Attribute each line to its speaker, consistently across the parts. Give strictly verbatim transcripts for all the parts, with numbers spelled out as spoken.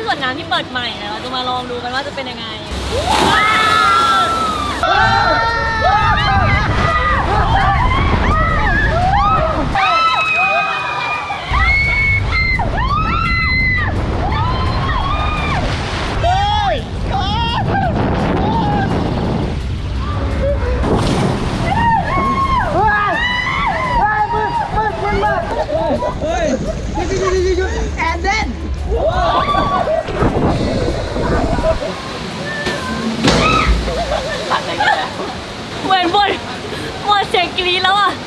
Speaker 1: วนน้ำที่เปิดใหม่นะเราจะมาลองดูกันว่าจะเป็นยังไง
Speaker 2: แอนเดน
Speaker 1: เหมือนบนหมดเสียงกรี๊ดแล้วอ่ะ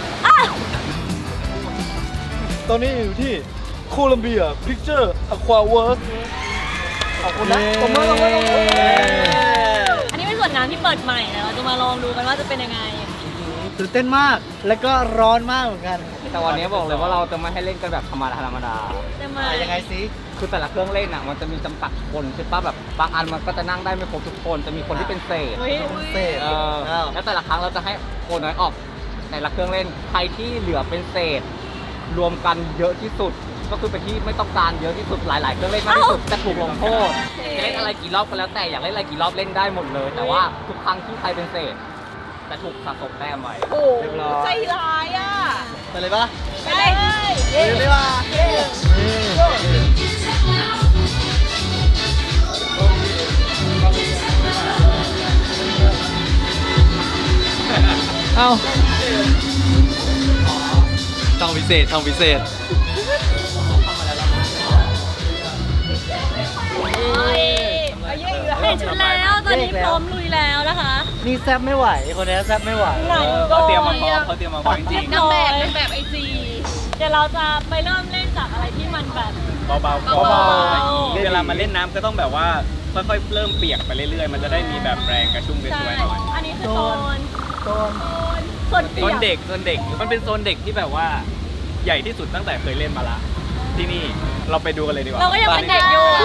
Speaker 3: ตอนนี้อยู่ที่โคลัมเบียพิกเจอร์อะควาเวิร์สขอบคุณนะขอบคุณมาก
Speaker 1: อันนี้เป็นส่วนน้ำที่เปิดใหม่นะเราจะมาลองดูกันว่าจะเป็นยังไง
Speaker 2: ตื่นเต้นมากแล้วก็ร้อนมากเหมือนกัน
Speaker 4: แต่วันนี้บอกเลยว่าเราจะไม่ให้เล่นกันแบบธรรมดาธรรมดา
Speaker 1: จะมา
Speaker 2: ยังไงสิ
Speaker 4: คือแต่ละเครื่องเล่นอ่ะมันจะมีจำกัดคนใช่ป่ะแบบบางอันมันก็จะนั่งได้ไม่ครบทุกคนจะมีคนที่เป็นเศษ
Speaker 2: เศษ
Speaker 4: เออแล้วแต่ละครั้งเราจะให้คนน้อยออกในละเครื่องเล่นใครที่เหลือเป็นเศษรวมกันเยอะที่สุดก็คือเป็นที่ไม่ต้องการเยอะที่สุดหลายๆเครื่องเล่นมากที่สุดจะถูกลงโทษจะเล่นอะไรกี่รอบก็แล้วแต่อยากเล่นอะไรกี่รอบเล่นได้หมดเลยแต่ว่าทุกครั้งที่ใครเป็นเศษจะถูกสะสมแต้มไว้
Speaker 1: โอ้ใจร้ายอ่ะ
Speaker 2: ไปเลยปะ
Speaker 1: ไปเลย
Speaker 2: ไปเลยปะ
Speaker 3: เอาช่องพิเศษช่องพิเศษ
Speaker 1: เปลี่ยนชุดแล้วตอนนี้พร้อมลุยแล้วนะคะ
Speaker 2: นี่แซบไม่ไหวคนนี้แซบไม่ไหว
Speaker 3: เขาเตรียมมาพร้อมเขาเตรียมมาพร้อมจริง
Speaker 1: นางแบบนางแบบไอจีเดี๋ยวเราจะไปเริ่มเล่นจากอะไรที่มันแบบ
Speaker 3: เบาๆเบาๆเวลามาเล่นน้ำก็ต้องแบบว่าค่อยๆเริ่มเปียกไปเรื่อยๆมันจะได้มีแบบแรงกระชุ่มกระชวยหน่อย
Speaker 1: อันนี้คือโซน
Speaker 2: โซน
Speaker 1: โซน
Speaker 3: โซนเด็กโซนเด็กมันเป็นโซนเด็กที่แบบว่าใหญ่ที่สุดตั้งแต่เคยเล่นมาละที่นี่เราไปดูกันเลยดีกว่า
Speaker 1: เราก็ยังเป็นเด็กอยู่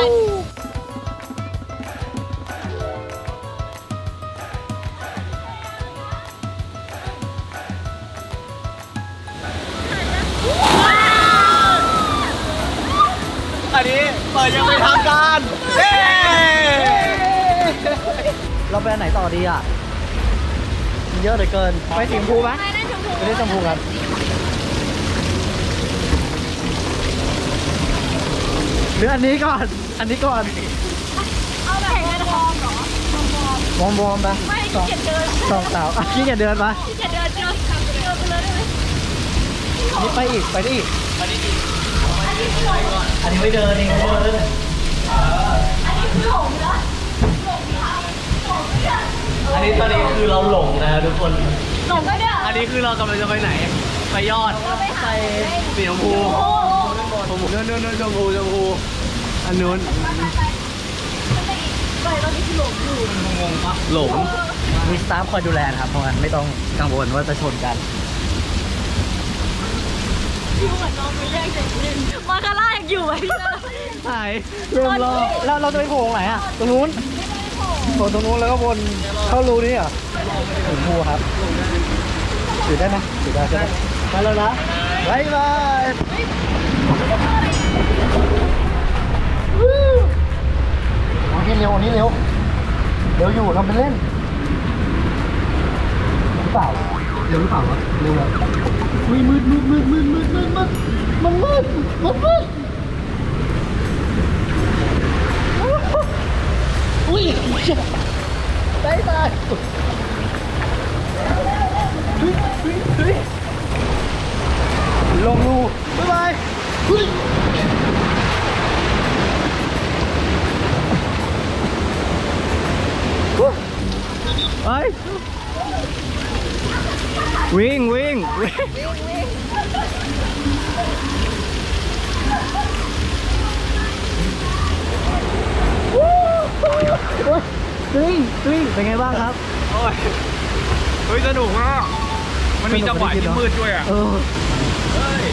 Speaker 3: อันนี้เปิดยังเป็นทางการเย้
Speaker 2: เราไปอันไหนต่อดีอ่ะมันเยอะเหลือเกินไปสีชมพูไหม
Speaker 1: ไม่ได้ชมพู
Speaker 2: ไม่ได้ชมพูครับหรืออันนี้ก่อนอันนี้ก่อน
Speaker 1: เอาแบบวอร์มเหรอ
Speaker 2: วอร์มวอร์มปะ
Speaker 1: ไม่ขี้เกียจเดิน
Speaker 2: สองสาวขี้เกียจเดินปะ
Speaker 1: ขี้เกียจเดินเดินเดินไปเลยได้ไหม
Speaker 2: นี่ไปอีกไปได้อีกไปได้อีกอันนี้ไม่เดินนี่ไม่เดิน
Speaker 1: อันนี้คือหลงนะ
Speaker 2: อันนี้ตอนนี้คือเราหลงนะทุกคน
Speaker 1: หลงก็เนี่ย
Speaker 3: อันนี้คือเรากำลังจะไปไหนไปยอด
Speaker 1: ไป
Speaker 3: สีชมพูชมพูนู้นนู้นชมพูชมพูอันนู้น
Speaker 1: ไปตอนนี้คือหลงอยู่
Speaker 3: งงปะหลง
Speaker 2: มีสตาฟคอยดูแลครับเพราะงั้นไม่ต้องกังวลว่าจะชนกัน
Speaker 1: พี่เหมือนน้องไปแย่งเด็กเล่นมาคาร่าอยากอยู่ไหม
Speaker 2: หายเริ่มรอแล้วเราจะไปโผล่ไหนอ่ะตรงนู้นโผล่ตรงนู้นแล้วก็วนเข้ารูนี้เหรอถึงภูครับถือได้ไหมถือได้ใช่ไหมมาแล้วนะบายบายนี่เร็วนี่เร็วเร็วอยู่ทำเป็นเล่นหรือเปล่าเร็วหรือเปล่าวะเร็วเลยมืดมืดมืดมืดมืดมืดมืดมืดมันมืดมันมืดอุ้ยได้ตายลงรูบ๊ายบายไปวิ่งวิ่งวิ่งสวิงสวิงเป็นไงบ้างครับ
Speaker 3: โอ้ยเฮ้ยสนุกมากมันมีจังหวะที่มืดด้วยอ่ะ
Speaker 2: เออเฮ้ย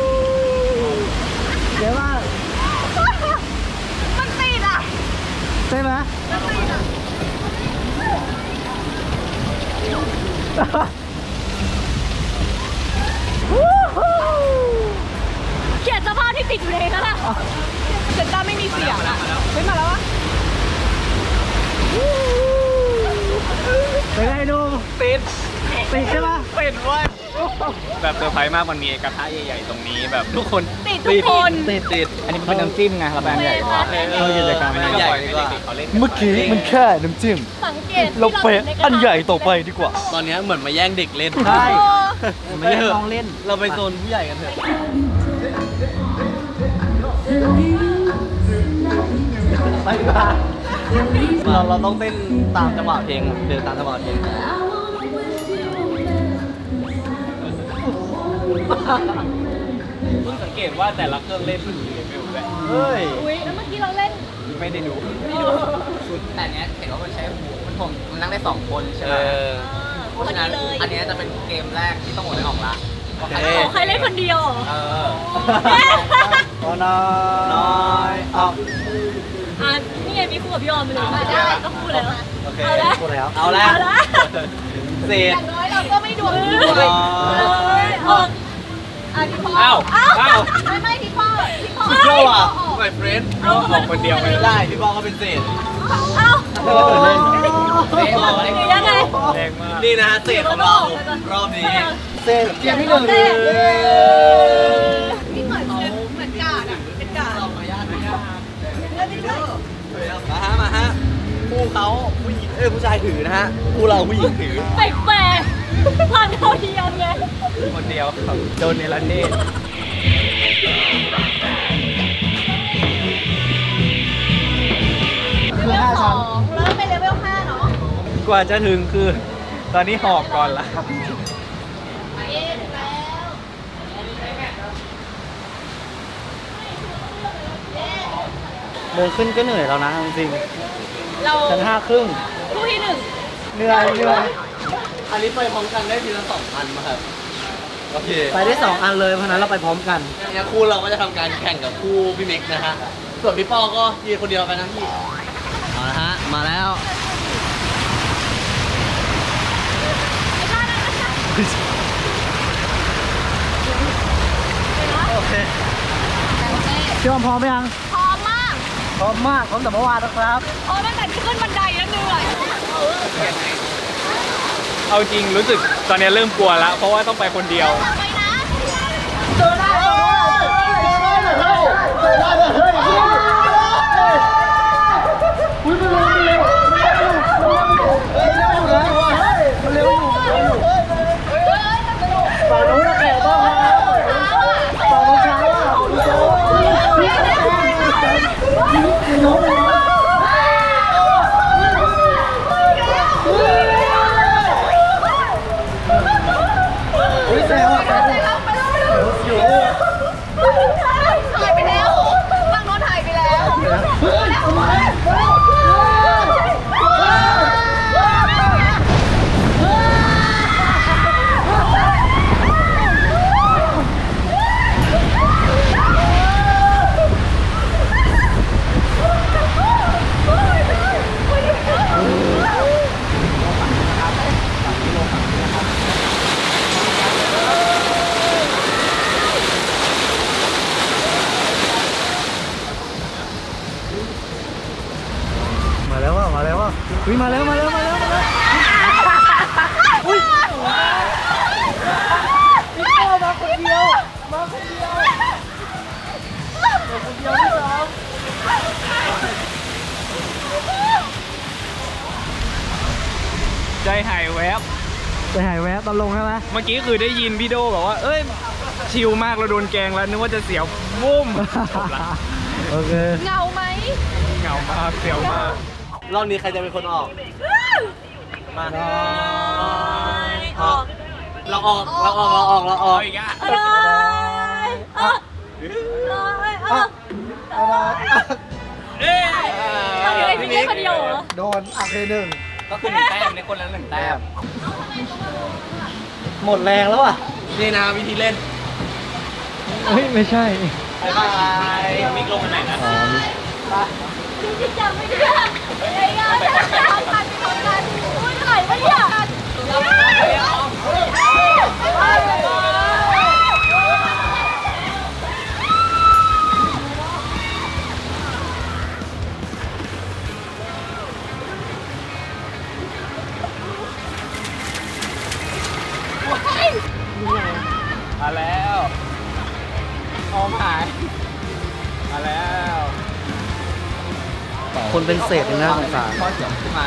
Speaker 2: เดี๋ยวว่า
Speaker 1: มันติดอ่ะ
Speaker 2: ใช่ไหม
Speaker 1: มันติดอ่ะเขียนสภาพที่ติดอยู่ในนั้นแหละเซนต้าไม่มีเสียงอ่ะไม่มา
Speaker 3: ด
Speaker 2: ติดใช่ปะ
Speaker 3: ติดเว้ยแบบเซอร์ไพรส์มากมันมีกระทะใหญ่ๆตรงนี้แบบทุกคน
Speaker 1: ติดทุกคน
Speaker 3: ติดติด
Speaker 4: อันนี้มันเป็นน้ำจิ้มไงเราแบงใหญ่กว่า
Speaker 3: เออกิจกรรมใหญ่ดีกว่าเขาเล่น
Speaker 2: เมื่อกี้มันแค่น้ำจิ้ม
Speaker 1: สังเกต
Speaker 2: เราไปอันใหญ่ต่อไปดีกว่า
Speaker 3: ตอนนี้เหมือนมาแย่งเด็กเล่น
Speaker 2: ใช่
Speaker 1: โอ้
Speaker 2: ไม่ได้ลองเล่น
Speaker 3: เราไปโซนผู้ใหญ่กันเถอะ
Speaker 2: ไปดีกว่าเราเราต้องเต้นตามจังหวะเพลงเดินตามจังหวะเพลง
Speaker 3: เพิ่งสังเกตว่าแต่ละเครื่องเล่นมันมีเลเวลด้วย
Speaker 2: เฮ้ย
Speaker 1: อุ๊ยแล้วเมื่อกี้เราเล่น
Speaker 3: ไม่ได้ดู
Speaker 4: แต่เนี้ยเห็นว่ามันใช้หูมันผมมันนั่งได้สองคนใช่ไหม เพ
Speaker 1: พ
Speaker 4: ราะ
Speaker 1: อ
Speaker 4: ฉะ
Speaker 1: ดี
Speaker 4: นั้น
Speaker 1: เลย
Speaker 4: อันเนี้ยจะเป็นเกมแรกที่ต้องโหวตให้ออกละเพราะใคร
Speaker 1: โอ้ใครเล่นคนเดียวเหรอ
Speaker 4: เออ
Speaker 2: โอ้น้อยน้อยออก
Speaker 1: อ่ะนี่ไงมีคู่กับพี่ออมไปเลยได้ก็คู่แล้ว
Speaker 3: โอเค
Speaker 1: เอาละ
Speaker 2: พูดแล้ว
Speaker 3: เอาละ
Speaker 1: เอาละ
Speaker 3: เศษ
Speaker 1: อย่างน้อยเราก็ไม่ดวงดี
Speaker 3: อ๋อ
Speaker 1: เลยออกอ่ะพี่พ่อ
Speaker 3: อ้าวอ้าว
Speaker 1: ไม่ไม่พี่พ่อพี่พ่อ
Speaker 3: เจ้าอ่ะ my friend
Speaker 1: เอา
Speaker 3: ออกคนเดียวไม่ได้พี่บอลก็เป็นเศษ
Speaker 1: เอา
Speaker 2: ไม่ได้เปิดเล่น
Speaker 1: หรือยังไง
Speaker 3: แรงมากนี่นะฮะเศษของเรารอบนี้
Speaker 2: เสร็จเกมที่หนึ่ง
Speaker 1: พี่เหมือนเหมือนกาดอ่ะเป็นกาด
Speaker 3: มาฮะมาฮะคู่เขาผู้หญิงเอ้ยผู้ชายถือนะฮะคู่เราผู้หญิงถือ
Speaker 1: แปลกๆผ่านเท่าเทียมไง
Speaker 3: คนเดียวครับโดนเนรเทศ
Speaker 2: คือห้าชั้น
Speaker 1: เริ่มเป็นเลเวลห้าเนาะ
Speaker 3: กว่าจะถึงคือ ตอนนี้หอบก่อนละ
Speaker 1: เย้ถึงแล้ว
Speaker 2: เดินขึ้นก็เหนื่อยแล้วนะจริง
Speaker 1: เรา
Speaker 2: ๆชั้นห้าครึ่ง
Speaker 1: คู่ที่หนึ่ง
Speaker 2: เหนื่อยเหนื่อย
Speaker 3: อันนี้ไปพร้อมกันได้ทีละสองอันมาครับโอเค
Speaker 2: ไปได้สองอันเลยเพราะนั้นเราไปพร้อมกัน
Speaker 3: งั้นคู่เราก็จะทำการแข่งกับคู่พี่เม็กนะฮะส่วนพี่ป้อก็ยืนคนเดียวไปนะพี่เอาละฮะมาแล้ว
Speaker 2: โอเคพี่ออมพร้อมไหมยัง
Speaker 1: พร้อมมาก
Speaker 2: พร้อมมากพร้อมแต่เมื่อวานนะครับ
Speaker 1: พร้อมตั้งแต่ที่ขึ้นบันไดแล้วเหนื่อย
Speaker 3: เอาจริงรู้สึกตอนนี้เริ่มกลัวแล้วเพราะว่าต้องไปคนเดียว
Speaker 1: ไปนะ
Speaker 2: เจอได้เจอได้เจอได้เลยเจอได้เลยเฮ้ยอุ้ยมันเร็วมันเร็วมันเร็วอยู่มันเร็วอยู่มันเร็วอยู่ฝั่งนู้นแก่ต้องครับฝั่งนู้นช้าอ่ะดูโซ่น้องอุ้ยแซวอ่ะแซวอยู่
Speaker 1: ถ่ายไปแล้วบางโน้นถ่ายไปแล้ว
Speaker 2: มาแล้วว่ะมาแล้วว่ะอุ้ยมาแล้วมาแล้วมาแล้วมาแล้วอุ้ยพี่โก้มาคนเดียวมาคนเดียวมาคนเดียวที่สอง
Speaker 3: ใจหายแวบ
Speaker 2: ใจหายแวบตอนลงใช่ไหม
Speaker 3: เมื่อกี้คือได้ยินพี่โดบอกว่า เอ้ย ชิลมากเราโดนแกงแล้วนึกว่าจะเสียวบุ้มจบละ
Speaker 2: โอเค
Speaker 1: เงาไหม
Speaker 3: เหงามากเสียวมากรอบนี้ใครจะเป็นคนออก มา
Speaker 1: ออก
Speaker 3: เราออก เราออก เราออก เราออกอีกอ่ะ
Speaker 1: เลยออกเลยออก
Speaker 3: เอ้ย
Speaker 1: เอาเดี๋ยวไอ้พี่เล่นคนเดียวเหรอ
Speaker 2: โดนอักเคหนึ่ง
Speaker 4: ก็คือหนึ่งแต้มในคนละหนึ่งแต้ม
Speaker 2: หมดแรงแล้วอ่ะ
Speaker 3: นี่นะวิธีเล่น
Speaker 2: เฮ้ยไม่ใช่
Speaker 3: บายบายมิกลงกันไหนนะ
Speaker 1: พี่จำไม่ได้ไอ้ยาจะทำกันทำกันอุ้ยถ่ายปะเนี่ย
Speaker 2: คนเป็นเศษเลยนะสงสาร
Speaker 4: ช้อนเขียวขึ้นมา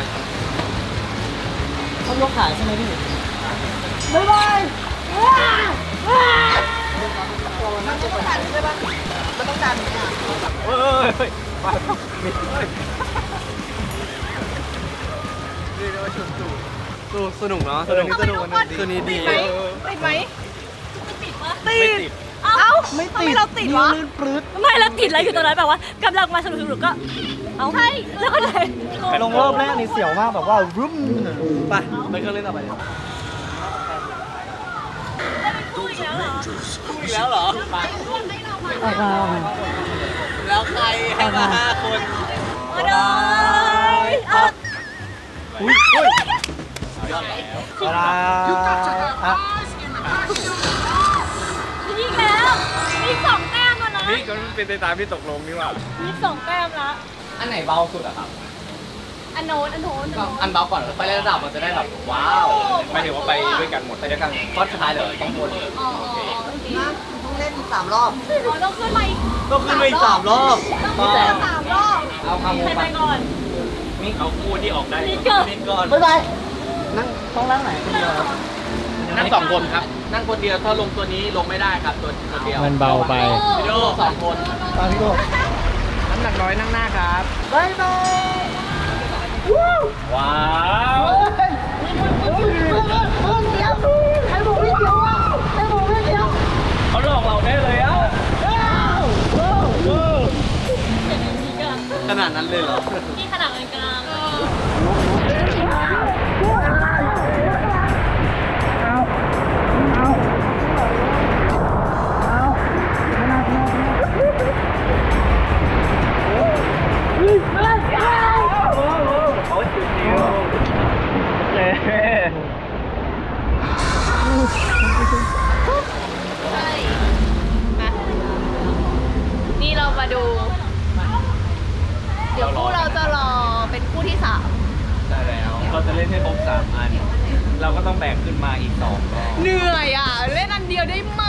Speaker 2: เขายกขายใช่ไหมพี่
Speaker 1: บ๊ายบาย
Speaker 3: เฮ้ยไปนี่เรียกว่าชุดสูสูสนุกเนาะสนุกสนุกคืนนี้ดี
Speaker 1: ติดไหมติดปะ
Speaker 3: ไม่ติด
Speaker 1: เอ้า
Speaker 2: ไม่
Speaker 1: ทำ
Speaker 2: ติ
Speaker 1: ไม
Speaker 2: ด
Speaker 1: เราติดวะ
Speaker 2: ลื่นปลื้ด
Speaker 1: ไม่เราติดอะไรอยู่ตรงนั้นแบบว่ากำลังมาสนุกสนุกก็ เอาใช่แล้วก็เลย
Speaker 2: ลงรอบแรกนี่เสียวมากแบบว่ารุ่มไปไปเครื่องเล่นต่อไปเลย
Speaker 1: คู่อีกแล้วเหรอ
Speaker 3: คู่อีกแล้วเหรอ
Speaker 2: อ่า
Speaker 3: แล้วใครให้มาห้าคน
Speaker 1: มาเลยเอา
Speaker 2: อุ้ยอุ้ย
Speaker 3: ยอดแล้ว
Speaker 2: เวลาอ่ะ
Speaker 1: อีกแล้วมีสองแต้มแล้วนะ
Speaker 3: นี่ก็เป็นไปตามที่ตกลงนี่หว่า
Speaker 1: มีสองแต้มละ
Speaker 4: อันไหนเบาสุดอะครับ
Speaker 1: อันโน้นอันโน้น
Speaker 4: ก็อันเบาก่อนไปเล่นระดับมันจะได้แบบว้าว
Speaker 3: หมายถึงว่าไปด้วยกันหมด
Speaker 4: ไปด้วยกันก้อนสุดท้ายเดี๋ยวต้องวน
Speaker 1: อ๋อโอเค
Speaker 2: ต้องเล่นสามรอบ
Speaker 1: อ๋อต้องขึ้นมาอีก
Speaker 2: ต้องขึ้นไปอีกสามรอบ
Speaker 1: ต้องขึ้นมาสามรอบ
Speaker 4: เอาคาโม
Speaker 1: ใครไปก่อน
Speaker 3: นี่เอาคู่ที่ออกได้
Speaker 1: นี่เกิด
Speaker 3: นี่ก่อน
Speaker 2: บ๊ายบายนั่งต้องนั่งไหนคนเดียวครับ
Speaker 3: นั่งสองคนครับ
Speaker 4: นั่งคนเดียวถ้าลงตัวนี้ลงไม่ได้ครับตัวตัวเดียว
Speaker 2: มันเบาไป
Speaker 4: วิดีโอสองคน
Speaker 2: ตามพี่โก้
Speaker 3: น้ำหนักน้อยนั่งหน้าครับ
Speaker 2: บายบาย
Speaker 3: ว้าว
Speaker 2: ใครบอกไม่เดียวอ่ะใครบอกไม่เดียว
Speaker 3: เขาหลอกเราได้เลยอ่ะ
Speaker 4: ขนาดนั้นเลยเหรอ
Speaker 1: นี่ขนาดกลางนี่เรามาดู เดี๋ยวคู่เราจะรอเป็นคู่ที่สาม
Speaker 3: ได้แล้ว เราจะเล่นให้ครบสามอัน เราก็ต้องแบ่งขึ้นมาอีกสองรอบ
Speaker 1: เหนื่อยอ่ะ เล่นอันเดียวได้ไหม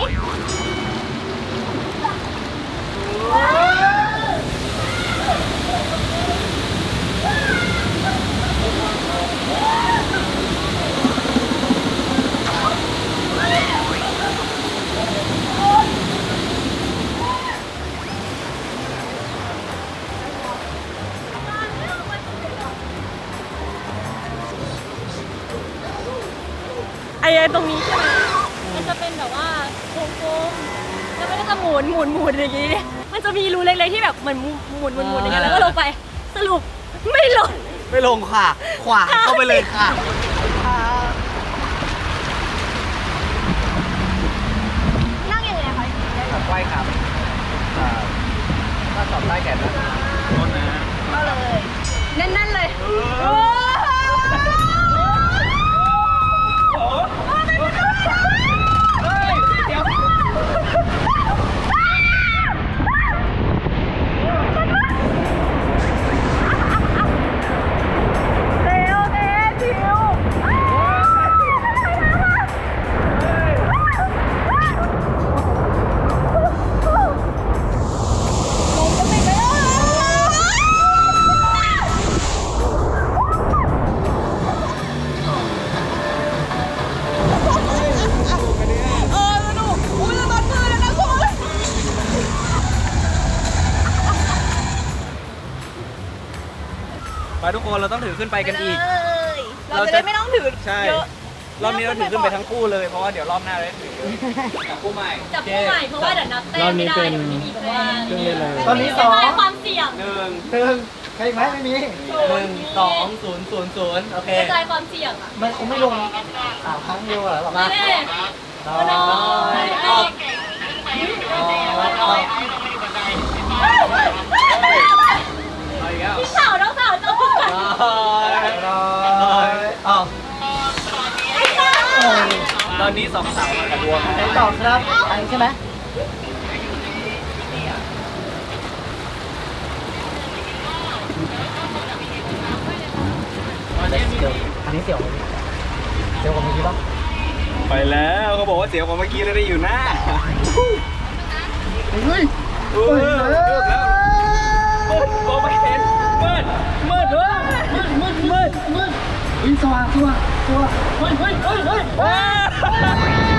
Speaker 1: ไอ้ตรงนี้ใช่ไหมมันจะเป็นแบบว่าโค้งๆแล้วมันก็จะหมุนหมุนหมุนอย่างนี้ มันจะมีรูเล็กๆที่แบบเหมือนหมุนหมุนหมุนอย่างเงี้ยแล้วก็ลงไป สรุปไม่ลง
Speaker 2: ไม่ลงค่ะ ขวาเข้าไปเลยค่ะ
Speaker 1: นั่งยังไงคะ
Speaker 2: ขับไว้ครับถ้าสอบได้แก่นั้น
Speaker 3: โทษนะ
Speaker 1: ก็เลยแน่นๆเลย
Speaker 3: ไปทุกคนเราต้องถือขึ้นไปกันอีก
Speaker 1: เราจะได้ไม่ต้องถือ
Speaker 3: ใช่
Speaker 1: เยอะ
Speaker 3: รอบนี้เราถือขึ้นไปทั้งคู่เลย เพราะว่าเดี๋ยวรอบหน้าเราได้ถือ
Speaker 4: กับคู่ใหม่
Speaker 1: จับคู่ใหม่เพราะว่าเดี๋ยวนับแต้มไม่ได้เดี๋ยวมันไม่มีแต้ม
Speaker 2: เครื่องเล่นเลยตอนนี้ส
Speaker 1: ก
Speaker 2: อ
Speaker 1: ระ
Speaker 2: ง
Speaker 1: จายความเสี่ยง
Speaker 3: หนึ่ง
Speaker 2: หนึ่งใครอีกไหมไม่มี
Speaker 4: หนึ่งสองศูนย์ศูนย์ศูนย์โอเค
Speaker 1: กระจายความเสี่ยงอ่ะ
Speaker 2: มันคงไม่ลงสามครั้งเดียวเหรอหรอ
Speaker 1: มา
Speaker 2: มา
Speaker 1: แน่
Speaker 2: ต่อ
Speaker 1: มาน้อย
Speaker 4: ออก
Speaker 3: เอาอีกแล้ว
Speaker 1: พี่สาวน้องสาวจะพูดกัน
Speaker 2: ต่ออ้าว
Speaker 3: ตอนนี้สองสาวมากระดวง
Speaker 2: ไหนต่อครับอันนี้ใช่ไหมอันนี้เสี่ยวอันนี้เสี่ยวเสี่ยวกว่าเมื่อกี้ป่ะ
Speaker 3: ไปแล้วเขาบอกว่าเสียวกว่าเมื่อกี้เลยได้อยู่หน้า
Speaker 2: เฮ้ย
Speaker 3: เออเลิกแล้วเปิดโบไม่เห็นเปิด
Speaker 2: ฮ้ยสว่างสว่างสว่างเฮ้ยเฮ้ยเฮ้ยเฮ้ย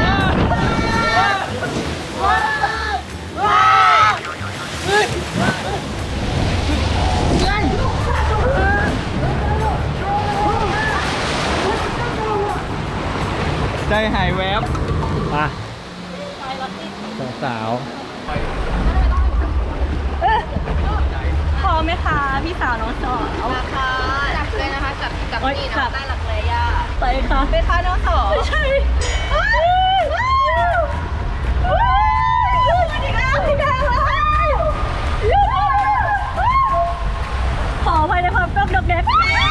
Speaker 3: ใจหายแวบ
Speaker 2: มาสาวสาว
Speaker 1: พอไหมคะพี่สาวน้องสาวเอา
Speaker 5: ราคาจับเลยนะคะจับจับ
Speaker 1: โอ๊ย
Speaker 5: นี่
Speaker 1: จั
Speaker 5: นะ
Speaker 1: บ
Speaker 5: ได้หลักเลยย่า
Speaker 1: ไปค่ะ
Speaker 5: เป็นค่าน้องสอง
Speaker 1: ไม่ใช่ขออภัยในความกล้องดอกแดก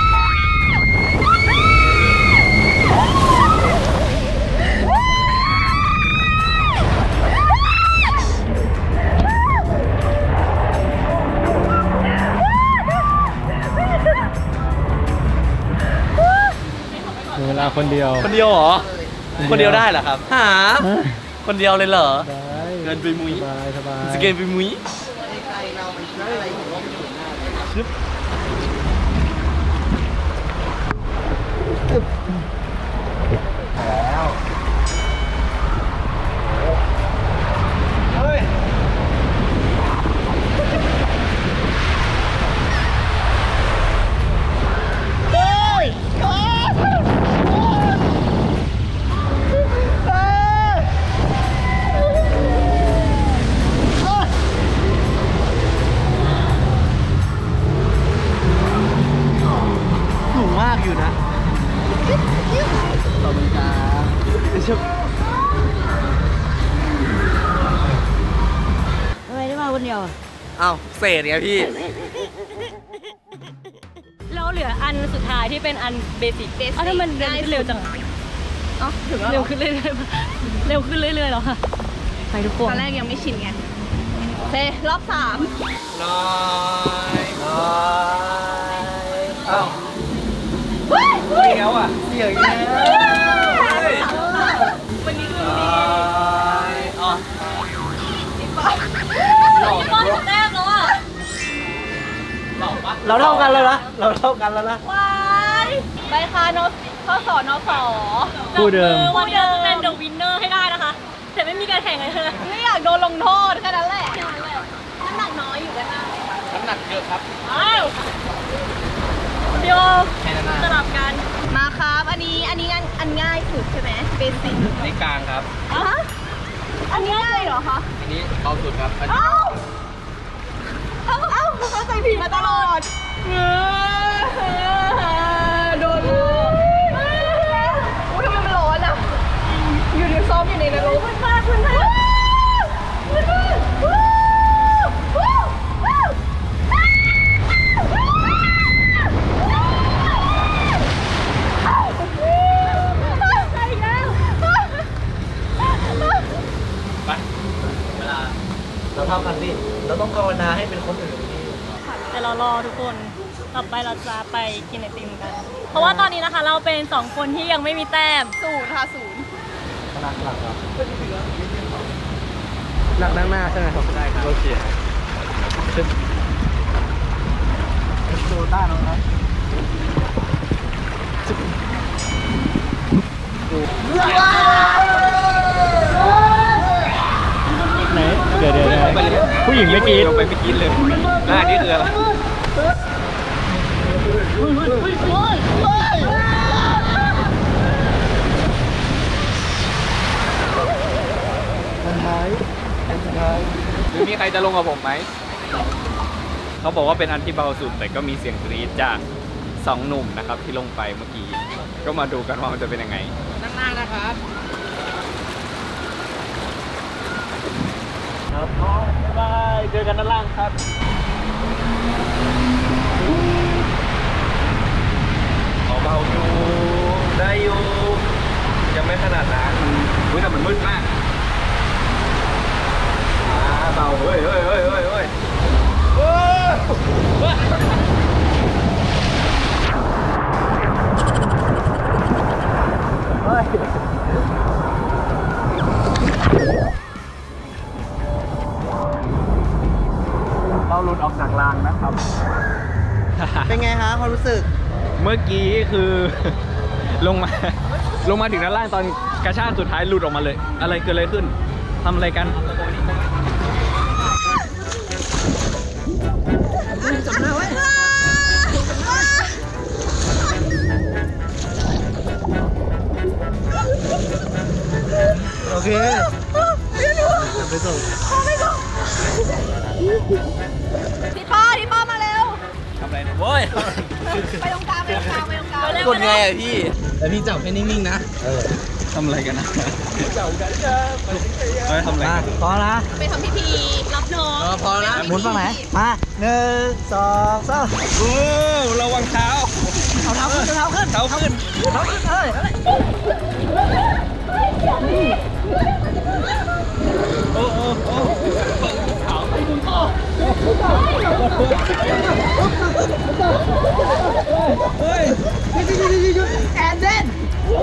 Speaker 2: เวลาคนเดียว
Speaker 4: คนเดียวเหรอ คนเดียวได้เหรอครับหาคนเดียวเลยเหรอ
Speaker 2: ได้
Speaker 3: เกินไปมุ้ย
Speaker 2: สบายสบาย
Speaker 3: สเกนไปมุ้ย
Speaker 2: แล้วเฮ้ยสูงมากอยู่นะขอบคุณครับ
Speaker 1: ทำไมได้มาคนเดียว
Speaker 4: อ้าวเศษไงพี่
Speaker 1: แล้วเหลืออันสุดท้ายที่เป็นอันเบสิก
Speaker 5: เบสิก
Speaker 1: อ้าวทำไมมันเดินขึ้นเร็วจังอะ
Speaker 5: อ๋อถึงแล้ว
Speaker 1: เร็วขึ้นเรื่อยๆเร็วขึ้นเรื่อยๆแล้วค่ะไปทุกค
Speaker 5: ตอน นแรกยังไม่ชินไงโอเครอบสาม
Speaker 4: น้อยน้อยอ้าวเดียวอ่ะเสียงเงี้ย
Speaker 5: วันนี้คือ
Speaker 4: น้อยอ๋อ
Speaker 1: พี่บอลแต้มแล้วอ่ะ
Speaker 4: หลอกปะ
Speaker 2: เราเท่ากันแล้วนะ เราเท่ากันแล้วนะ
Speaker 5: วายไปค่ะนอข้อสอนอสอ
Speaker 2: คู่เดิม
Speaker 1: วันนี้จะเป็นเดอะวินเนอร์ให้ได้นะคะ แต่ไม่มีการแข่งเลยนะ
Speaker 5: ไม่อยากโดนลงโทษแค่นั้นแหละน้ำหนักน้อยอยู่กันนะ
Speaker 4: น้ำหนักเยอะครับ
Speaker 1: อ้าวพี่โอมสลับกัน
Speaker 5: มาครับอันนี้อันนี้อันอันง่ายสุดใช่ไหมเบสิก
Speaker 4: ในกลางครับ
Speaker 5: อ่ะอันนี้ง่ายเหรอคะ
Speaker 4: อันนี้เบาสุดครับ อันนี้
Speaker 5: เอ้าเอ้าเอ้าเข้าใจผิดมาตลอดโดนลูกอุ้ยทำไมมันร้อนอ่ะอยู่ในซ้อมอยู่ในนรกมันมากมันมากมันมาก
Speaker 2: เราเท่ากันดิเราต้องภาวนาให้เป็นคนอื่นที่
Speaker 1: แต่เรารอทุกคน ต่อไปเราจะไปกินไอติมกัน เพราะว่าตอนนี้นะคะเราเป็นสองคนที่ยังไม่มีแต้ม
Speaker 5: ศูนย์ค่ะศูนย์
Speaker 2: หลักหลักครับหลักด้านหน้าใช่ไหมครับได้ครับโอเคโซต้าน้องครับไหนเดี๋ยวเดี๋ยวผู้หญิงไม่กิน
Speaker 3: ลงไปไม่กินเลยหน้านี่คืออะไร
Speaker 2: สุดท้ายสุดท้าย
Speaker 3: หรือมีใครจะลงกับผมไหม เขาบอกว่าเป็นอันที่เบาสุดแต่ก็มีเสียงกรี๊ดจากสองหนุ่มนะครับที่ลงไปเมื่อกี้ ก็มาดูกันว่ามันจะเป็นยังไง
Speaker 4: นั่งหน้านะครับ
Speaker 2: ครับบ๊ายบายเจอกันด้านล่างครับ
Speaker 3: เบาอยู่ได้อยู่ยังไม่ขนาดนั้นอุ้ยแต่มันมืดมากอ่าเบาเฮ้ยเฮ้ยเฮ้ยเฮ้ยเฮ้ยเราหลุดออกจากรางนะครับ
Speaker 2: เป็นไงฮะความรู้สึก
Speaker 3: เมื่อกี้คือลงมา ลงมาถึงด้านล่างตอนกระชากสุดท้ายหลุดออกมาเลย อะไรเกิดอะไรขึ้นทำอะไรกัน
Speaker 2: โอเคไปส่ง
Speaker 5: พี่ป้าพี่ป้ามาเร็ว
Speaker 3: ทำอะไรนะโว้ย
Speaker 5: ไปตรงกลางไปตรงกลางไปตรงกลาง
Speaker 1: เร็ว
Speaker 4: กดไงอ่ะพี่แต่พี่จับให้นิ่งๆนะ
Speaker 2: เออ
Speaker 3: ทำอะไรกันนะเฮ้ยทำอะไร
Speaker 2: มา
Speaker 3: กัน
Speaker 2: พอละ
Speaker 5: ไปทำพิธีรับน้อง
Speaker 4: เออพอแล้ว
Speaker 2: หมุนฝั่งไหนมาหนึ่งสองสาม
Speaker 3: โอ้ระวังเท้า
Speaker 2: เอาเท้าขึ้นเท้าขึ้น
Speaker 3: เท้าขึ้น
Speaker 2: เท้าขึ้นเอ้ย
Speaker 3: โอ้โอ้โอ้เฮ้ย
Speaker 5: แอนเดน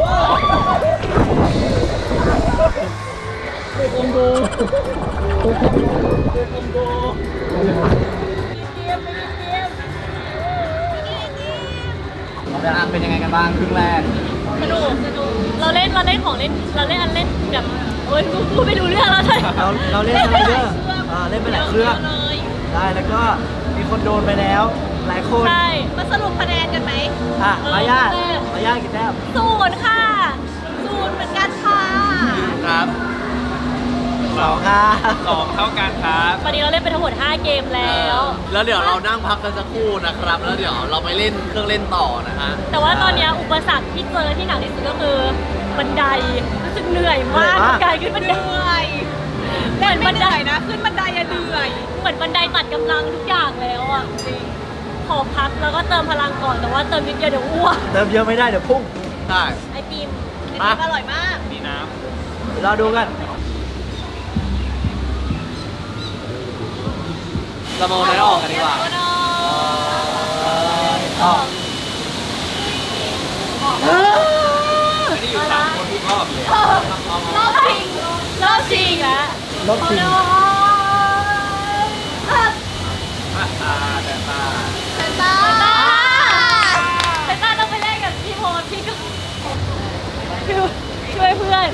Speaker 4: เป็นยังไงกันบ้างครึ่งแรก
Speaker 1: สนุกสนุกเราเล่นเราเล่นของเล่นเราเล่นอันเล่นแบบโอ้ยกูพูดไม่รู้เรื่องแล้วใช่
Speaker 2: เราเราเล่นสไลเดอร์อ่าเล่นไปหลายเครื่อง
Speaker 1: เลย
Speaker 2: ได้แล้วก็มีคนโดนไปแล้ว หลายคน
Speaker 1: ใช่
Speaker 5: มาสรุปคะแนนกันไหม
Speaker 2: อ่ะมาย่ามาย่ากี่แต้ม
Speaker 1: ศูนย์ค่ะ
Speaker 5: ศูนย์เหมือนกันค่ะ
Speaker 3: ครับ
Speaker 2: สองค่ะ
Speaker 3: สองเท่ากันครับ
Speaker 1: วันนี้เราเล่นไปทั้งหมดห้าเกมแล้ว
Speaker 4: แล้วเดี๋ยวเรานั่งพักกันสักครู่นะครับ แล้วเดี๋ยวเราไปเล่นเครื่องเล่นต่อนะฮะ
Speaker 1: แต่ว่าตอนเนี้ยอุปสรรคที่เจอที่หนักที่สุดก็คือบันไดรู้สึกเหนื่อยมากกับการขึ้นบันได
Speaker 5: เหนื่อย
Speaker 1: เหมือน
Speaker 5: ไม่
Speaker 1: บัน
Speaker 5: เห
Speaker 1: ได
Speaker 5: นื่อยนะ ขึ้นบันไดอะเหนื่อย
Speaker 1: เหมือนบันไดตัดกำลังทุกอย่างแล้วอ่ะจริงขอพักแล้วก็เติมพลังก่อนแต่ว่าเติมนิดเดียวเดี๋ยวอ้วก
Speaker 2: เติมเยอะไม่ได้เดี๋ยวพุ่ง
Speaker 4: ได้
Speaker 1: ไอติม
Speaker 5: ไอติมอร่อยมาก
Speaker 3: มีน้
Speaker 2: เดี๋ยวเราดูกัน
Speaker 4: เรามาเอาไหนออกกันดีกว่า
Speaker 2: ออก
Speaker 3: ำไม่ได้อยู่สามคนทุกรอบเลย
Speaker 1: รอบชิงรอบชิงแล้ว
Speaker 2: รถจริง
Speaker 3: มาตาแต่ตา
Speaker 5: เซนต้า
Speaker 1: แต่ต้าต้องไปเล่นกับพี่โพสพี่ก็คือช่วยเพื่อน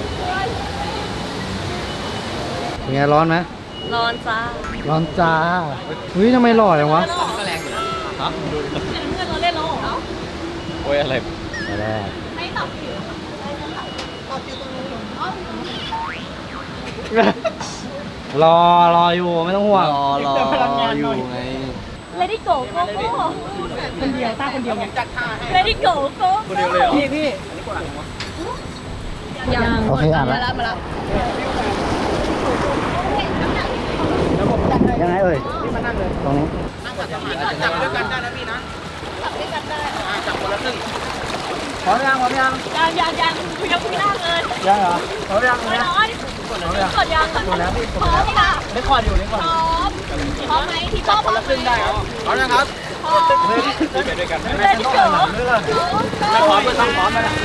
Speaker 2: เป็นไงร้อนไหม
Speaker 1: นอนจ้า
Speaker 2: ร้อนจ้าเฮ้ยทำไมหล่อจังวะ
Speaker 4: ก็แรงอยู่นะ
Speaker 3: ฮะ
Speaker 1: เพื่อนเราเล่นแล้วเหรอ
Speaker 3: โอ้ยอะไร
Speaker 2: มาแล้ว
Speaker 5: ให้ตอบผิวตอบผิวตรงนู้นอ๋อ
Speaker 2: รอรออยู่ไม่ต้องห่วง
Speaker 4: รอรออยู่ไง
Speaker 1: เลดี้โกโก้คนเดียวต้าคนเดียวไงเลดี้โกโก้
Speaker 3: คนเดียวเลยเหรอ
Speaker 2: พี่พี่
Speaker 5: ยัง
Speaker 2: โอเคอ่าน
Speaker 5: มา
Speaker 2: แล้
Speaker 5: แล้ว วมาแล้ว
Speaker 2: ยังไงเอ่ยตรงนี้
Speaker 4: จับด้วยกันได้นะพี่นะ
Speaker 5: จับด้วยกันได้
Speaker 4: จับคนละครึ่ง
Speaker 2: พร้อมยังพร้อมยัง
Speaker 1: ยังยังยังคุยกับพี่ล่างเลย
Speaker 2: ยังเหรอพร้อมยัง
Speaker 1: ไม่
Speaker 2: นะ
Speaker 1: ร้อนกดยัง
Speaker 2: กดแล้วพี่ก
Speaker 5: พ
Speaker 2: ด
Speaker 5: ร้อ
Speaker 2: แล้ว
Speaker 5: มค่ะ
Speaker 2: ไม่คอร์ดอยู่ไม่คอร์ด
Speaker 5: พร้อมพร้อมไหมพี่ป้อมคนละครึ่งได้ครับ
Speaker 4: เอาละครับ
Speaker 5: พร้อม
Speaker 3: ไปด้วยกัน
Speaker 1: เลดี้โก
Speaker 2: เรื่อง
Speaker 3: ไม่พร้อมก็ต้องพร้อมแล้วนะ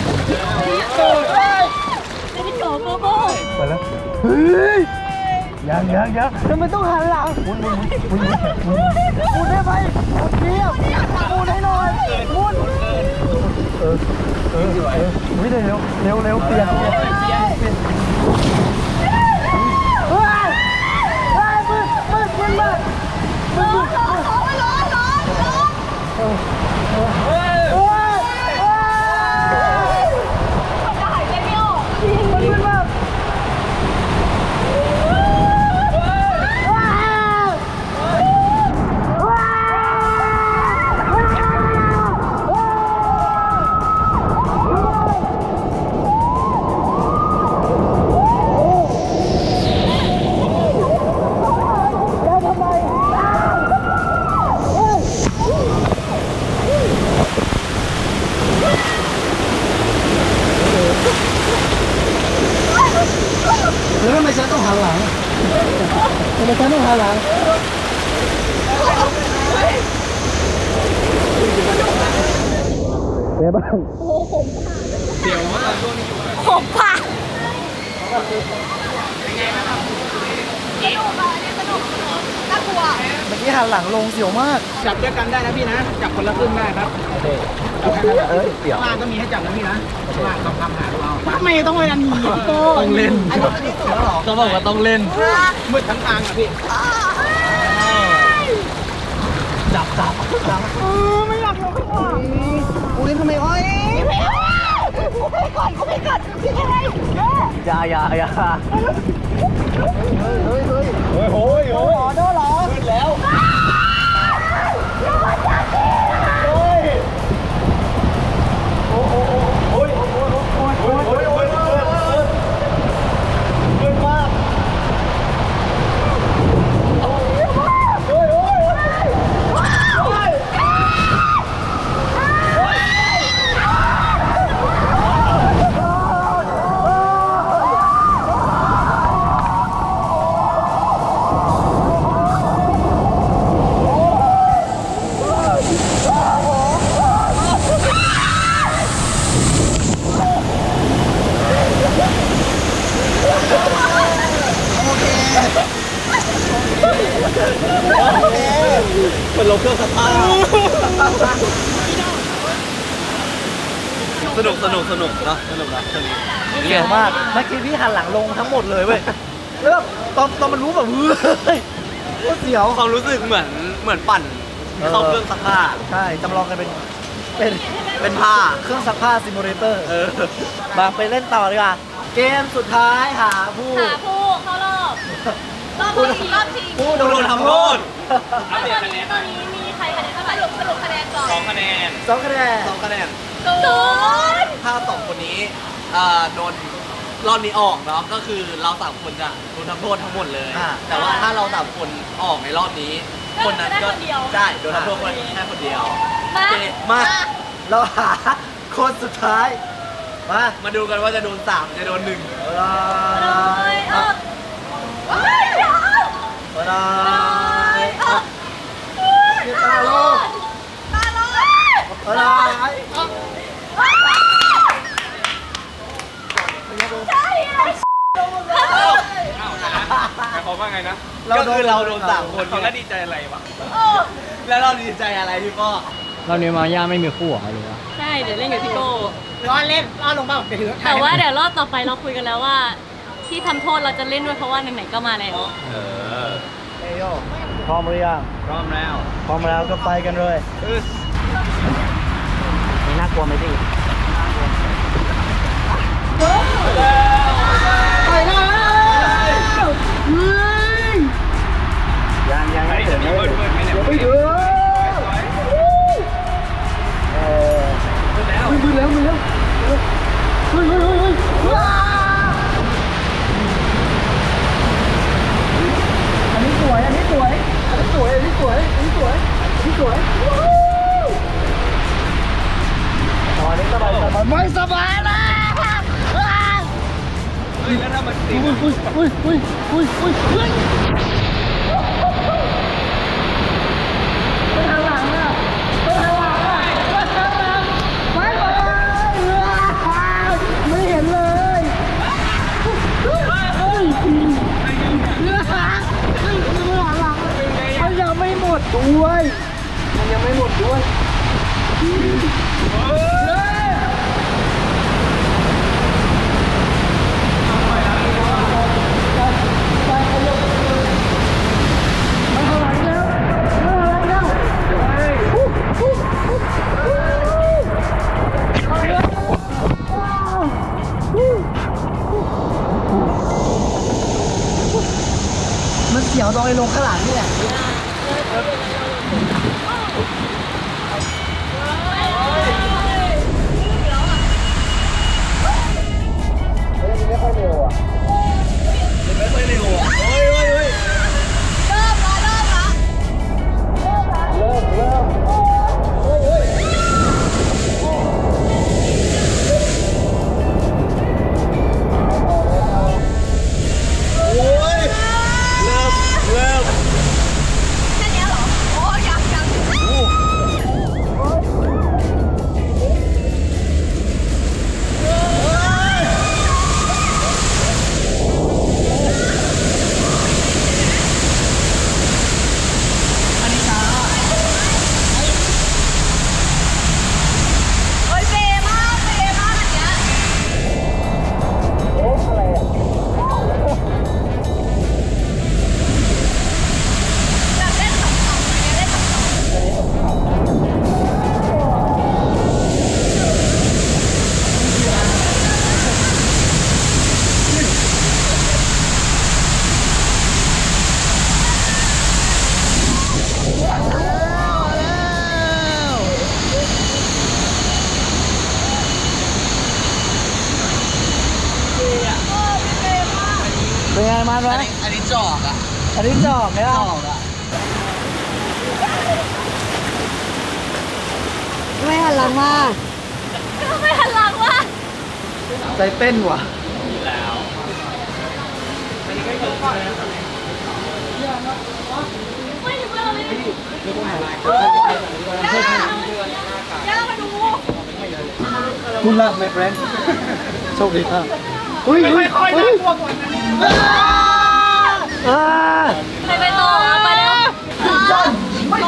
Speaker 1: เลดี้โกโก้โก้
Speaker 2: ไปแล้วเฮ้ยยังยังยังทำไมต้องหันหลังหมุนหมุนหมุนหมุนหมุนหมุนได้ไหมหมุนเทียบหมุนให้หน่อยหมุนเออเออเออวิ่งเร็วเร็วเร็วเปลี่ยนเปลี่ยนเปลี่ยนเปลี่ยนเฮ้ยเฮ้ยมืดมืดมืดมืดมืด
Speaker 5: ร้อนร้อนร้อนร้อนร้อน
Speaker 2: เฮ้ยเฮ้ยเฮ้ย
Speaker 5: จะหายใจไม่ออก
Speaker 2: มันมืดมากแล้วทำไมฉันต้องหันหลังทำไมฉันต้องหันหลังเป็นไงบ้าง
Speaker 3: เดี๋ยวว่าช่วงนี้อยู่
Speaker 1: ผมผ่า
Speaker 5: สนุกอ่ะอันนี้สนุกสนุกตั้งากลัว
Speaker 2: เมื่อกี้หันหลังลงเสียวมาก
Speaker 4: จับด้วยกันได้นะพี่นะ จับคนละครึ่งได้ครับ
Speaker 2: โอเคเออเสียว
Speaker 4: ข้างล่างก็มีให้จับนะพี่นะข้างล่างต้องทำหาเราทำไมต้องเล่นอันนี้
Speaker 2: ต้องเล่น
Speaker 4: อันนี้เสียวหรอ
Speaker 2: เขาบอกว่าต้องเล่น
Speaker 4: มืดทั้งทางอ่ะพี่
Speaker 2: จับจับจับ
Speaker 5: ไม่อยากลงข้างล่าง
Speaker 2: กูเล่นทำไมอ้อย
Speaker 5: ไม่เอากูไปก่อนกูไปก่อนพี่อะไร
Speaker 2: อย่าอย่าอย่าเฮ้ยเฮ้ยเฮ้ย
Speaker 3: โอ้ยโอ้ยโอ้ย
Speaker 2: โดนเหรอขึ้นแล้วเป็นโลเคอร์สตาร์
Speaker 3: สนุกสนุกสนุกเนาะสนุกนะช่วงนี้
Speaker 2: เสียวมาก เมื่อกี้พี่หันหลังลงทั้งหมดเลยเว้ยแล้วแบบตอนตอนมันรู้แบบเฮ้ยก็เสียว
Speaker 3: ความรู้สึกเหมือนเหมือนปั่นเข้าเครื่องซักผ้า
Speaker 2: ใช่จำลองกันเป็นเป็น
Speaker 3: เป็นผ้า
Speaker 2: เครื่องซักผ้าซิมูเลเตอร์
Speaker 3: เออ
Speaker 2: มาไปเล่นต่อดีกว่าเกมสุดท้ายหาผู้
Speaker 1: หาผู้เข้ารอบรอบชิงรอบชิง
Speaker 2: ผู้โดนทำโทษ
Speaker 1: ตอนนี้ตอนนี้มีใครคะแนนเท่าไหร่สรุปสรุปคะแนนก่อน
Speaker 3: สองคะแนน
Speaker 2: สองคะแนน
Speaker 3: สองคะแนน
Speaker 1: ศูนย์
Speaker 6: ถ้าสองคนนี้เอ่อโดนรอบนี้ออกเนาะก็คือเราสามคนจะโดนทำโทษทั้งหมดเลย
Speaker 2: อ่า
Speaker 6: แต่ว่าถ้าเราสามคนออกในรอบนี้ คนนั้นก็ได้โดนทำโทษคนแค่คนเดียว
Speaker 1: มา
Speaker 6: โอเคมา
Speaker 2: เราหาคนสุดท้ายมา
Speaker 6: มาดูกันว่าจะโดนสามจะโดนหนึ่ง
Speaker 2: เรา
Speaker 1: เลยเออ
Speaker 5: เฮ้ยเดี๋ยว
Speaker 2: เรา
Speaker 1: เออ
Speaker 2: ตาโล
Speaker 5: ตาลอย
Speaker 2: เรา
Speaker 5: ใช่ไอ้
Speaker 3: อ้าวนะหมายความว่าไงนะ
Speaker 6: ก็คือเราโดนสามคน
Speaker 3: เขาแล้วดีใจอะไรวะ
Speaker 6: แล้วเราดีใจอะไรพี่ป้อ
Speaker 4: เราเนี้ยมาย่าไม่มีคู่หรอหรือว่า
Speaker 1: ใช่เดี๋ยวเล่นกับพี่โก้
Speaker 4: ร้อนเล่นร้อนลงเปล่าเดี๋ยว
Speaker 1: แต่ว่าเดี๋ยวรอบต่อไปเราคุยกันแล้วว่า ที่ทำโทษเราจะเล่นด้วยเพราะว่าไหนๆก็มาแล้ว
Speaker 3: เออ
Speaker 2: เอโยพร้อมหรือยัง
Speaker 3: พร้อมแล้ว
Speaker 2: พร้อมแล้วก็ไปกันเลยนี่น่ากลัวไหมพี่
Speaker 5: ไปแล้วเฮ้ย
Speaker 2: ยังยัง
Speaker 3: ไอ้
Speaker 2: ไม่
Speaker 3: เดี๋
Speaker 2: ถึ
Speaker 3: ยว
Speaker 2: ง
Speaker 3: นี้
Speaker 2: ไม่
Speaker 3: เบิ
Speaker 2: ถึ
Speaker 3: ร์
Speaker 2: ง
Speaker 3: ดเบิร์ดไหมเนี่ย
Speaker 2: ไม่ถึงเออ
Speaker 3: แล้ว
Speaker 2: มือแล้วมือแล้วเฮ้ยเฮ้ยเฮ้ยเฮ้ยว้าอันนี้สวย อันนี้สวย อันนี้สวย อันนี้สวย อันนี้สวย อันนี้สวยอ๋ออันนี้สบายสบายไม่สบายนะ
Speaker 3: เฮ้ยแล้วถ้ามันติด
Speaker 2: อุ้ยอุ้ยอุ้ยอุ้ยอุ้ยอุ้ยไปทางหลังอ่ะไปทางหลังอ่ะไปทางหลังไปไปไม่เห็นเลยเฮ้ยเฮ้ยเฮ้ยมันยังไม่หมดด้วยมันยังไม่หมดด้วยมันเสียวตรงไอ้ลงข้างหลังนี่แหละไม่ค่อยเร็วอ่ะไม่ค่อยเร็วอ่ะเฮ้ยเฮ้ยเฮ้ย
Speaker 5: เริ่มละเริ่มละเริ่มละ
Speaker 2: เริ่มเริ่มเฮ้ยเฮ้ยโอ้ยเริ่มเริ่มมันไหม
Speaker 6: อันนี้อันนี้จอกอ่ะ
Speaker 2: อันนี้จอกเนี่ย
Speaker 6: จอกอ่ะ
Speaker 5: ไม่หันหลังมา
Speaker 1: ก็ไม่หันหลังว่ะ
Speaker 2: ใจเต้นว่ะ
Speaker 1: ไม่ถึงเวลาเลยย่ามาดู
Speaker 2: คุณล่ะ my friend โชคดีครับอุ้ยอุ้ยค่อยๆนะกลัวก่อนนะอ่า
Speaker 1: ไปไปต่อไปเร็ว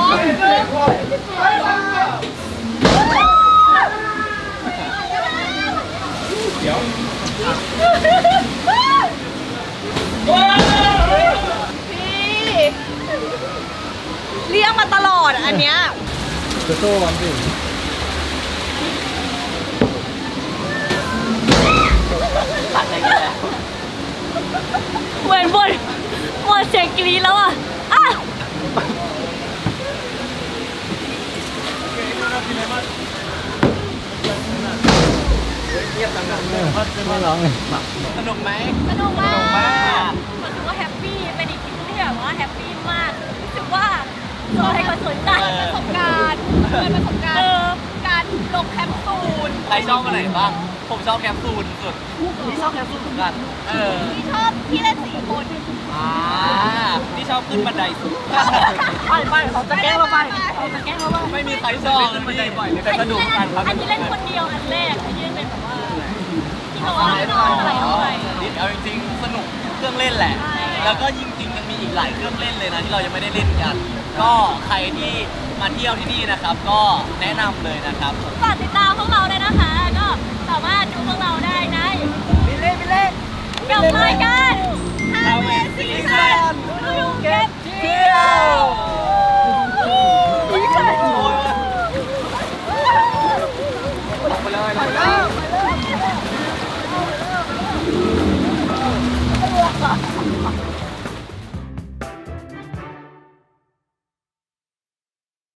Speaker 5: เลี้ยงมาตลอดอันเนี้ย
Speaker 2: จะโต้วันสิ
Speaker 4: ตัดอะไรกันแล้ว
Speaker 1: เหมือนบนหมดเสียงกรี๊ดแล้วอ่ะอ่ะ
Speaker 2: ไม่ร้องเลย
Speaker 6: สนุกไหม
Speaker 1: สนุกมาก
Speaker 6: สนุกมาก
Speaker 1: รู้สึกว่าแฮปปี้เป็นอีกทริปที่แบบว่าแฮปปี้มากรู้สึกว่าโดนอะไรก็สนใจประสบการณ์เป็นประสบการณ์การลงแคมป์ซูน
Speaker 6: ใครชอบอันไหนบ้าง ผมชอบแคมป์ซูนสุดพี่ชอบแคมป์ซูนเหมือนกัน เออ
Speaker 1: ที่ชอบที่เล่นสี่คน
Speaker 6: อ่านี่ชอบขึ้นบันไดสุด
Speaker 5: ไปไปเขาจะแกล้งเราไปเขาจะแกล้งเราไป
Speaker 6: ไม่มีใครชอบขึ้นบันไดบ่อยเลยแต่สนุกกันครับ
Speaker 1: อันนี้เล่นคนเดียวอันแรกอันนี้เป็นแบบว่าที่นอนไม่นอนอะไรด้วย
Speaker 6: นิดเอาจริงๆสนุกเครื่องเล่นแหละ แล้วก็จริงๆยังมีอีกหลายเครื่องเล่นเลยนะที่เรายังไม่ได้เล่นกัน ก็ใครที่มาเที่ยวที่นี่นะครับ ก็แนะนำเลยนะครับ
Speaker 1: ฝากติดตามพวกเราด้วยนะคะ ก็สามารถดูพวกเราได้ในบิเล่บิเล่กับรายการฮาเวซีซันดูเก็ตเที่ยว
Speaker 6: โอ้ย
Speaker 4: ออกไปเลย